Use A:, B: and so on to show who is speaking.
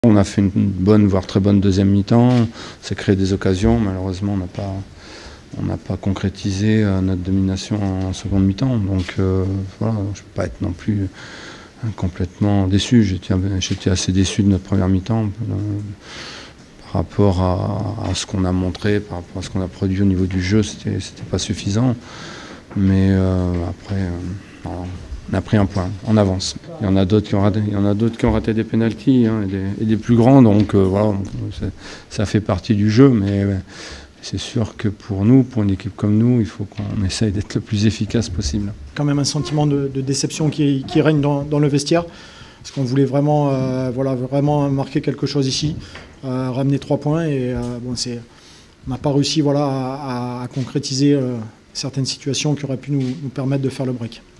A: On a fait une bonne, voire très bonne deuxième mi-temps, on s'est créé des occasions, malheureusement on n'a pas concrétisé notre domination en seconde mi-temps, donc voilà, je ne peux pas être non plus complètement déçu. J'étais assez déçu de notre première mi-temps par rapport à ce qu'on a montré, par rapport à ce qu'on a produit au niveau du jeu, c'était pas suffisant, mais après on a pris un point, on avance. Il y en a d'autres qui ont raté des pénaltys et des plus grands, donc voilà, ça fait partie du jeu, mais c'est sûr que pour nous, pour une équipe comme nous, il faut qu'on essaye d'être le plus efficace possible.
B: Quand même un sentiment de déception qui règne dans le vestiaire, parce qu'on voulait vraiment, vraiment marquer quelque chose ici, ramener 3 points, et bon, on n'a pas réussi à concrétiser certaines situations qui auraient pu nous permettre de faire le break.